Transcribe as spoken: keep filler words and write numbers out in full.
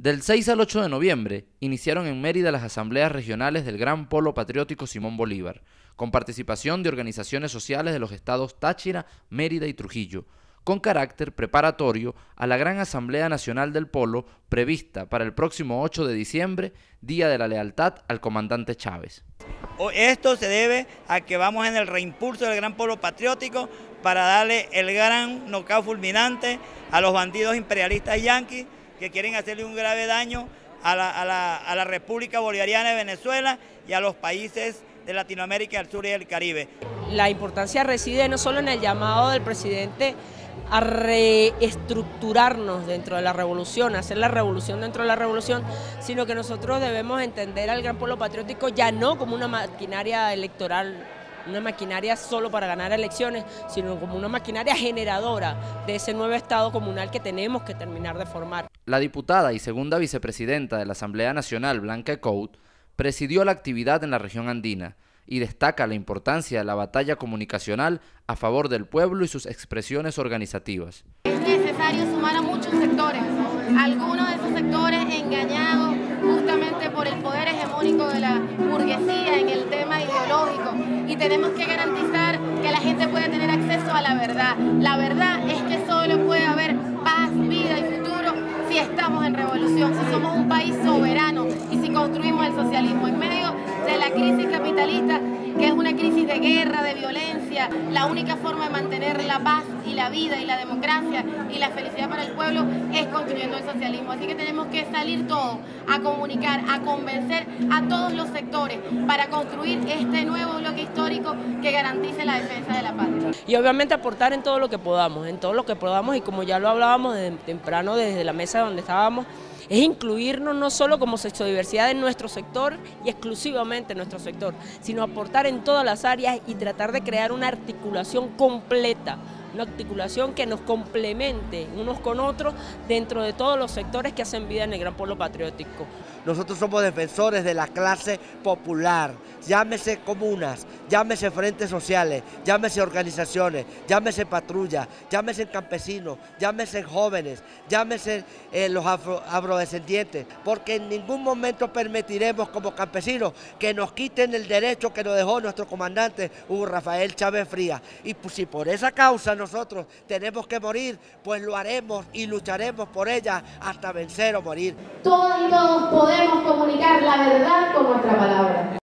Del seis al ocho de noviembre, iniciaron en Mérida las asambleas regionales del Gran Polo Patriótico Simón Bolívar, con participación de organizaciones sociales de los estados Táchira, Mérida y Trujillo, con carácter preparatorio a la Gran Asamblea Nacional del Polo prevista para el próximo ocho de diciembre, Día de la Lealtad al Comandante Chávez. Esto se debe a que vamos en el reimpulso del Gran Polo Patriótico para darle el gran knockout fulminante a los bandidos imperialistas yanquis que quieren hacerle un grave daño a la, a la, a la República Bolivariana de Venezuela y a los países de Latinoamérica, del sur y del Caribe. La importancia reside no solo en el llamado del presidente a reestructurarnos dentro de la revolución, hacer la revolución dentro de la revolución, sino que nosotros debemos entender al Gran Polo Patriótico ya no como una maquinaria electoral, una maquinaria solo para ganar elecciones, sino como una maquinaria generadora de ese nuevo Estado comunal que tenemos que terminar de formar. La diputada y segunda vicepresidenta de la Asamblea Nacional, Blanca Ecout, presidió la actividad en la región andina y destaca la importancia de la batalla comunicacional a favor del pueblo y sus expresiones organizativas. Es necesario sumar a muchos sectores, algunos de esos sectores engañados justamente por el poder hegemónico de la burguesía en el tema ideológico, y tenemos que garantizar que la gente pueda tener acceso a la verdad. La verdad es que solo puede haber paz, vida y futuro si estamos en revolución, si somos un país soberano y si construimos el socialismo en medio de la crisis capitalista, que es una crisis de guerra, de violencia. La única forma de mantener la paz y la vida y la democracia y la felicidad para el pueblo es construyendo el socialismo. Así que tenemos que salir todos a comunicar, a convencer a todos los sectores para construir este nuevo bloque histórico que garantice la defensa de la patria. Y obviamente aportar en todo lo que podamos, en todo lo que podamos, y como ya lo hablábamos desde temprano desde la mesa donde estábamos, es incluirnos no solo como sexodiversidad en nuestro sector y exclusivamente en nuestro sector, sino aportar en todas las áreas y tratar de crear una articulación completa, una articulación que nos complemente unos con otros dentro de todos los sectores que hacen vida en el Gran Polo Patriótico. Nosotros somos defensores de la clase popular, llámese comunas, llámese frentes sociales, llámese organizaciones, llámese patrullas, llámese campesinos, llámese jóvenes, llámese eh, los afro, afrodescendientes, porque en ningún momento permitiremos como campesinos que nos quiten el derecho que nos dejó nuestro comandante Hugo Rafael Chávez Frías. Y pues, si por esa causa nosotros tenemos que morir, pues lo haremos y lucharemos por ella hasta vencer o morir. Todos y todos podemos comunicar la verdad con nuestra palabra.